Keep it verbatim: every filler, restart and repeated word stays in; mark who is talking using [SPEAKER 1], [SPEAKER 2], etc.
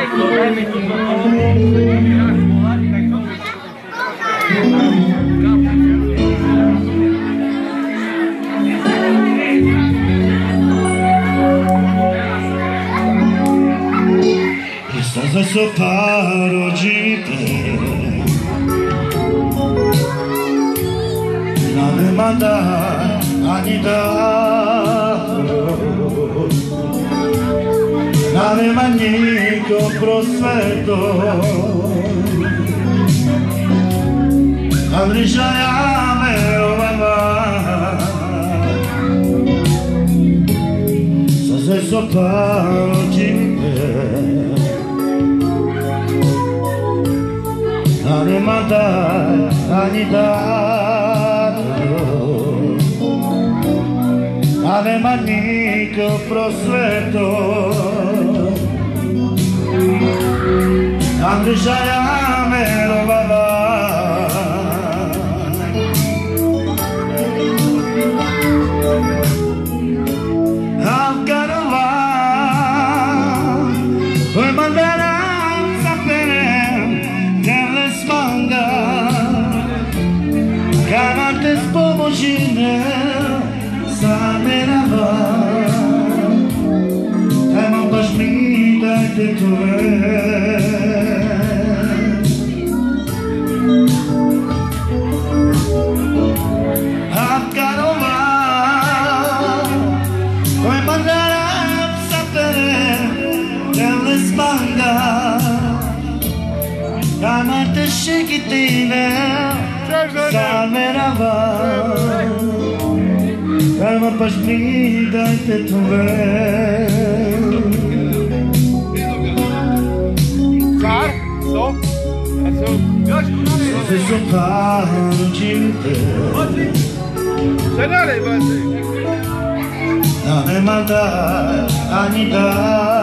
[SPEAKER 1] Adesso paroggi te non mi manda anida non mi magnifico prospetto avriciame o mamma adesso paroggi te Animada, anida, ave manico prospetto, andriciaia me lo va. Al carova, vuoi mandare Canante spomocine sa merava e non pasmita e te tue a carova puoi mandare a sapere delle spanga Canante chiquitine Samerava Calma pasmida e te tuve
[SPEAKER 2] Klaar? Zo? En zo?
[SPEAKER 1] Se sono cinte
[SPEAKER 2] Zijn daar even?
[SPEAKER 1] Non è maldà, anida